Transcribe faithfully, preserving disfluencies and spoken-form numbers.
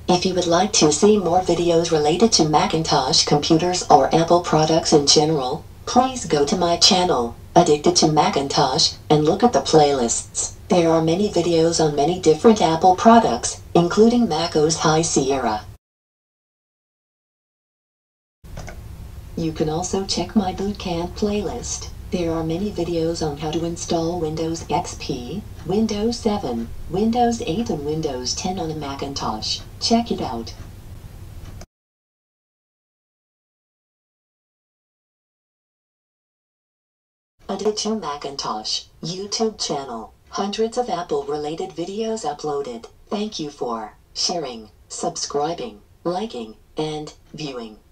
If you would like to see more videos related to Macintosh computers or Apple products in general, please go to my channel, Addicted to Macintosh, and look at the playlists. There are many videos on many different Apple products, including macOS High Sierra. You can also check my Bootcamp playlist. There are many videos on how to install Windows X P, Windows seven, Windows eight and Windows ten on a Macintosh. Check it out. Addicted to Macintosh YouTube channel. Hundreds of Apple-related videos uploaded. Thank you for sharing, subscribing, liking, and viewing.